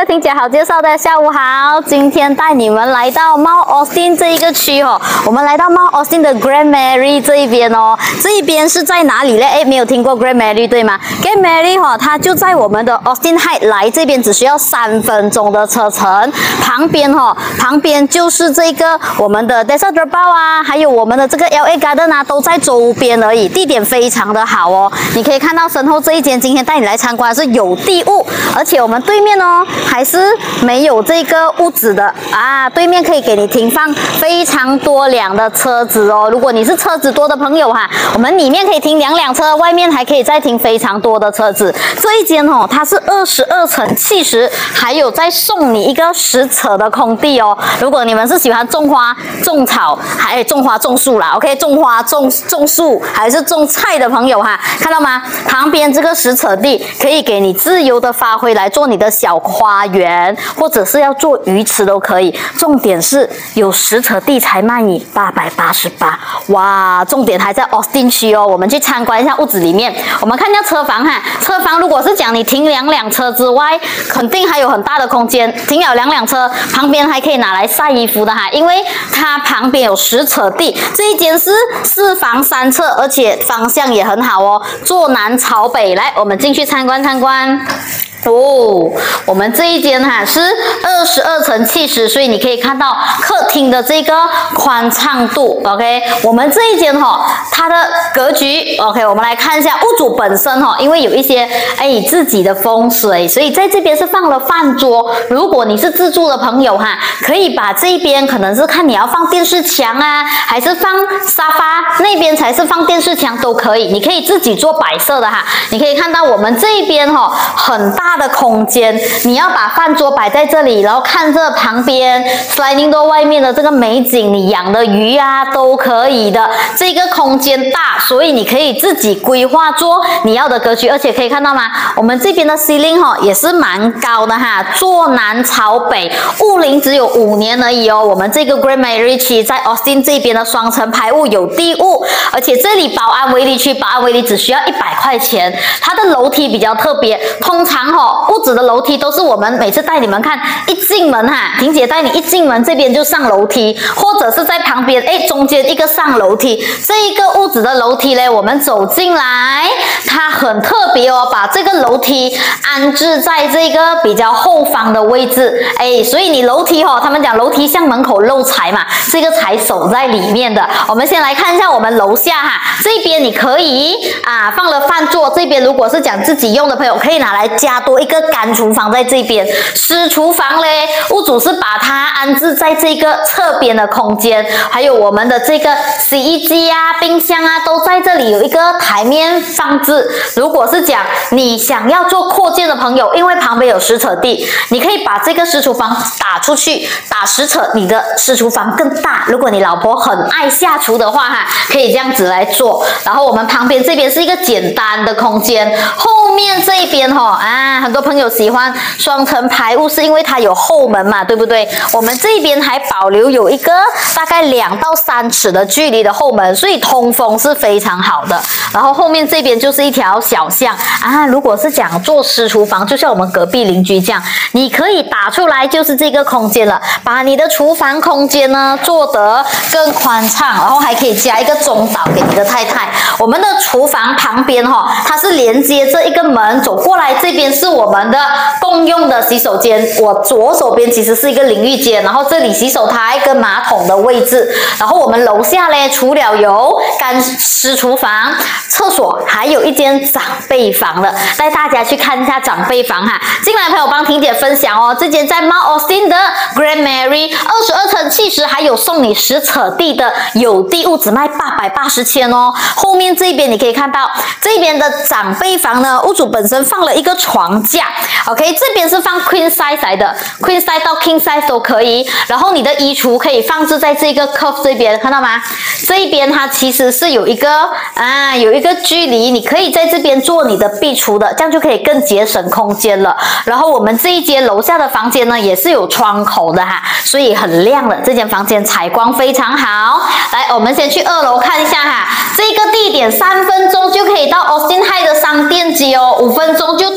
婷姐好介绍的，下午好。今天带你们来到 Mount Austin 这一个区哦，我们来到 Mount Austin 的 Grand Mary 这一边哦。这一边是在哪里呢？没有听过 Grand Mary 对吗 ？Grand Mary 它就在我们的 Austin Heights 来这边只需要3分钟的车程。旁边就是这个我们的 Desert Drabar 啊，还有我们的这个 LA Garden 啊，都在周边而已，地点非常的好哦。你可以看到身后这一间，今天带你来参观的是有地物，而且我们对面哦还是没有这个屋子的啊，对面可以给你停放非常多辆的车子哦。如果你是车子多的朋友哈，我们里面可以停2辆车，外面还可以再停非常多的车子。这一间哦，它是22层70，还有再送你一个10尺的空地哦。如果你们是喜欢种花、种草，还种花种树啦 ，OK， 种花种树还是种菜的朋友哈，看到吗？旁边这个10尺地可以给你自由的发挥来做你的小花园，或者是要做鱼池都可以。重点是有10尺地才卖你888，哇！重点还在 Austin 区哦。我们去参观一下屋子里面，我们看一下车房哈。车房如果是讲你停2辆车之外，肯定还有很大的空间。停了2辆车，旁边还可以拿来晒衣服的哈，因为它旁边有10尺地。这一间是4房3厕，而且方向也很好哦，坐南朝北。来，我们进去参观。哦，我们这一间哈是22层70，所以你可以看到客厅的这个宽敞度 ，OK。我们这一间它的格局 ，OK。我们来看一下屋主本身因为有一些自己的风水，所以在这边是放了饭桌。如果你是自住的朋友哈，可以把这一边可能是看你要放电视墙啊，还是放沙发，那边才是放电视墙都可以，你可以自己做摆设的哈。你可以看到我们这一边很大的空间，你要把饭桌摆在这里，然后看这旁边 sliding door 外面的这个美景，你养的鱼啊都可以的。这个空间大，所以你可以自己规划做你要的格局，而且可以看到吗？我们这边的 ceiling 也是蛮高的哈，坐南朝北，屋龄只有5年而已哦。我们这个 Grand Mary 区在 Austin 这边的双层排屋有地物，而且这里保安威力区，保安威力只需要100块钱。它的楼梯比较特别，通常屋子的楼梯都是我们每次带你们看，一进门哈，婷姐带你一进门这边就上楼梯，或者是在旁边中间一个上楼梯。这一个屋子的楼梯呢，我们走进来，它很特别哦，把这个楼梯安置在这个比较后方的位置，所以你楼梯他们讲楼梯向门口漏财嘛，这个财守在里面的。我们先来看一下我们楼下哈，这边你可以放了饭桌，这边如果是讲自己用的朋友，可以拿来加多一个干厨房在这边。湿厨房嘞，屋主是把它安置在这个侧边的空间，还有我们的这个洗衣机啊、冰箱啊都在这里有一个台面放置。如果是讲你想要做扩建的朋友，因为旁边有10尺地，你可以把这个湿厨房打出去，打10尺，你的湿厨房更大。如果你老婆很爱下厨的话可以这样子来做。然后我们旁边这边是一个简单的空间，后面这边很多朋友喜欢双层排屋，是因为它有后门嘛，对不对？我们这边还保留有一个大概2到3尺的距离的后门，所以通风是非常好的。然后后面这边就是一条小巷如果是讲做湿厨房，就像我们隔壁邻居这样，你可以打出来就是这个空间了，把你的厨房空间呢做得更宽敞，然后还可以加一个中岛给你的太太。我们的厨房旁边它是连接着一个门，走过来这边是我们的共用的洗手间，我左手边其实是一个淋浴间，然后这里洗手台跟马桶的位置。然后我们楼下呢，除了有干湿厨房、厕所，还有一间长辈房了，带大家去看一下长辈房哈。进来朋友帮婷姐分享哦，这间在 Mount Austin 的 Grand Mary 22层70，还有送你10尺地的有地物，只卖880千哦。后面这边你可以看到，这边的长辈房呢，屋主本身放了一个床架 ，OK， 这边是放 Queen size 来的 ，Queen size 到 King size 都可以。然后你的衣橱可以放置在这个 curve 这边，看到吗？这一边它其实是有一个距离，你可以在这边做你的壁橱的，这样就可以更节省空间了。然后我们这一间楼下的房间呢，也是有窗口的哈，所以很亮的。这间房间采光非常好。来，我们先去2楼看一下哈，这个地点3分钟就可以到 Austin Heights 的商店街哦，5分钟就到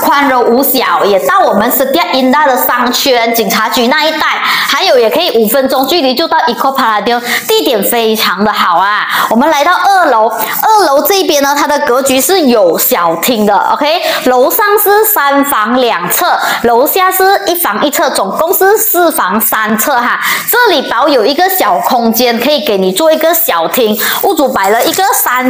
宽柔无小，也到我们Setia Indah的商圈警察局那一带，还有也可以5分钟距离就到 Eco Palladium， 地点非常的好啊。我们来到2楼，2楼这边呢，它的格局是有小厅的 ，OK， 楼上是3房2厕，楼下是1房1厕，总共是4房3厕哈。这里保有一个小空间，可以给你做一个小厅。屋主摆了一个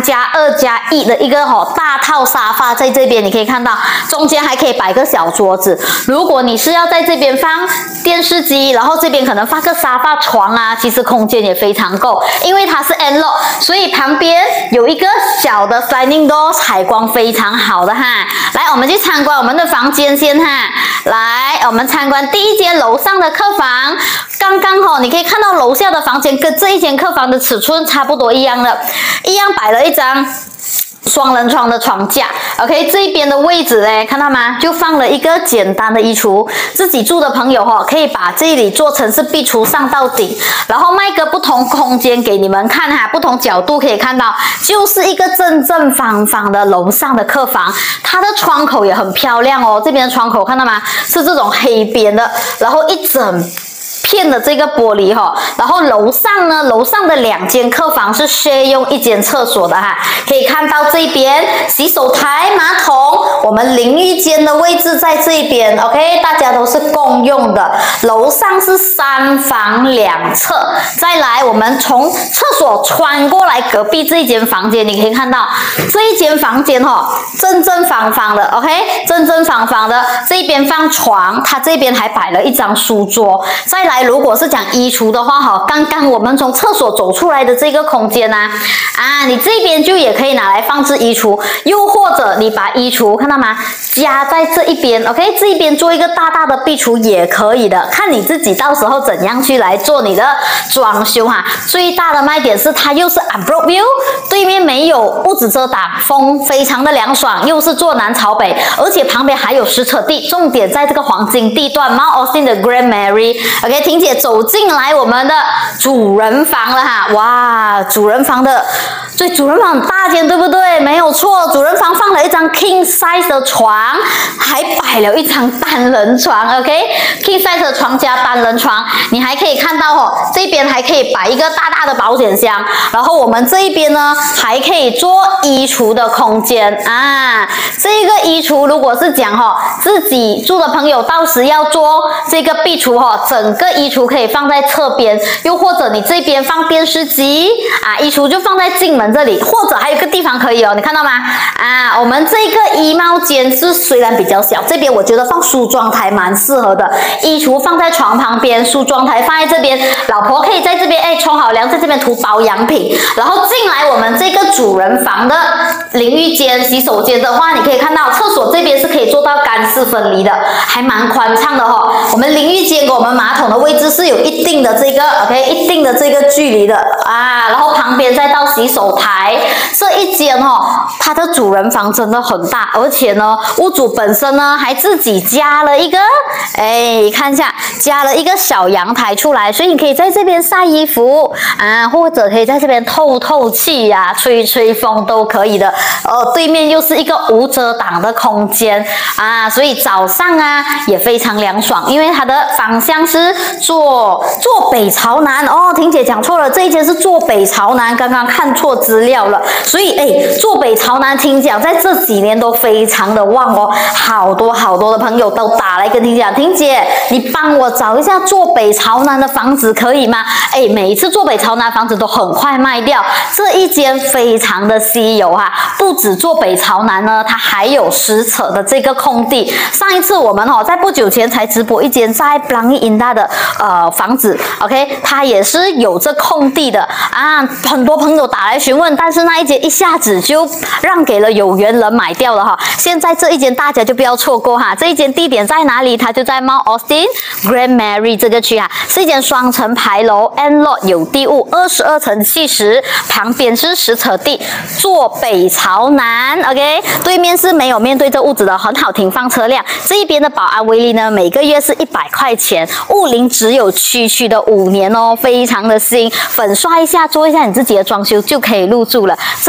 3+2+1的一个大套沙发在这边，你可以看到中间还可以摆个小桌子。如果你是要在这边放电视机，然后这边可能放个沙发床啊，其实空间也非常够，因为它是 end load， 所以旁边有一个小的 sliding door， 采光非常好的哈。来，我们去参观我们的房间先哈。来，我们参观第一间楼上的客房。刚刚你可以看到楼下的房间跟这一间客房的尺寸差不多一样的，一样摆了一张双人床的床架 ，OK， 这一边的位置嘞，看到吗？就放了一个简单的衣橱，自己住的朋友可以把这里做成是壁橱上到顶，然后卖个不同空间给你们看哈，不同角度可以看到，就是一个正正方方的楼上的客房，它的窗口也很漂亮哦，这边的窗口看到吗？是这种黑边的，然后一整片的这个玻璃然后楼上呢，楼上的2间客房是 share 用1间厕所的哈，可以看到这边洗手台、马桶，我们淋浴间的位置在这边 ，OK， 大家都是共用的。楼上是3房2厕，再来我们从厕所穿过来隔壁这一间房间，你可以看到这一间房间正正方方的 ，OK， 正正方方的，这边放床，它这边还摆了一张书桌，再来。如果是讲衣橱的话刚刚我们从厕所走出来的这个空间你这边就也可以拿来放置衣橱，又或者你把衣橱看到吗？加在这一边 ，OK， 这一边做一个大大的壁橱也可以的，看你自己到时候怎样去来做你的装修哈。最大的卖点是它又是 Unblock View， 对面没有屋子遮挡，风非常的凉爽，又是坐南朝北，而且旁边还有10尺地，重点在这个黄金地段 Mount Austin 的 Grand Mary，OK。婷姐走进来我们的主人房了哈，哇，主人房很大间，对不对？没有错，主人房放了一张 king size 的床，还摆了一张单人床 ，OK，king size 的床加单人床，你还可以看到这边还可以摆一个大大的保险箱，然后我们这一边呢还可以做衣橱的空间啊。这个衣橱如果是讲自己住的朋友到时要做这个壁橱整个衣橱可以放在侧边，又或者你这边放电视机衣橱就放在进门这里，或者还有一个地方可以你看到吗？我们这个衣帽间是虽然比较小，这边我觉得放梳妆台蛮适合的，衣橱放在床旁边，梳妆台放在这边，老婆可以在这边冲好凉，在这边涂保养品，然后进来我们这个主人房的淋浴间、洗手间的话，你可以看到厕所这边是可以做到干湿分离的，还蛮宽敞的我们淋浴间跟我们马桶的位置是有一定的这个 OK 一定的这个距离的然后旁边再到洗手台，这一间它的主人房真的很大，而且呢屋主本身呢还自己加了一个看一下，加了一个小阳台出来，所以你可以在这边晒衣服或者可以在这边透气吹吹风都可以的。对面又是一个无遮挡的空间所以早上也非常凉爽，因为它的方向是坐北朝南婷姐讲错了，这一间是坐北朝南，刚刚看错资料了，所以坐北朝南听讲在这几年都非常的旺好多的朋友都打来跟婷姐讲，婷姐你帮我找一下坐北朝南的房子可以吗？每一次坐北朝南房子都很快卖掉，这一间非常的稀有不止坐北朝南呢，它还有10尺的这个空地。上一次我们在不久前才直播一间在 Pelangi Indah 的房子 ，OK， 它也是有这空地的很多朋友打来询问，但是那一间一下子就让给了有缘人买掉了现在这一间大家就不要错过这一间地点在哪里？它就在 Mount Austin Grand Mary 这个区是一间双层牌楼 ，end lot 有地物，22层70，旁边是10尺地，坐北朝南 ，OK， 对面是没有面对这屋子的，很好停放车辆。这一边的保安威力呢，每个月是100块钱，物龄只有区的5年非常的新，粉刷一下，做一下你自己的装修就可以入住了。这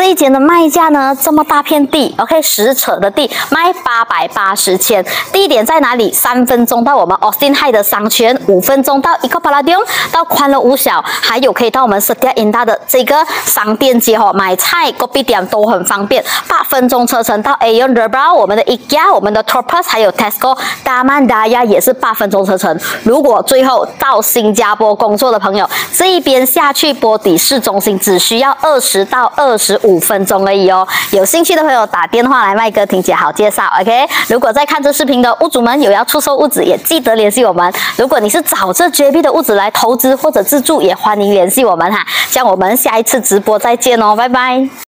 这一间的卖价呢，这么大片地 ，OK， 10尺的地卖880千。地点在哪里？3分钟到我们 Austin High 的商圈，5分钟到Eco Palladium， 到宽乐五小，还有可以到我们 Setia Indah 的这个商店街买菜、kopi店都很方便。8分钟车程到 Aeon Rebel， 我们的 IKEA、我们的 Topaz 还有 Tesco、Taman Daya 也是8分钟车程。如果最后到新加坡工作的朋友，这一边下去波底市中心只需要20到25分钟而已哦。有兴趣的朋友打电话来麦哥婷姐好介绍 ，OK？ 如果在看这视频的屋主们有要出售屋子，也记得联系我们。如果你是找这绝壁的屋子来投资或者自住，也欢迎联系我们哈。像我们下一次直播再见哦，拜拜。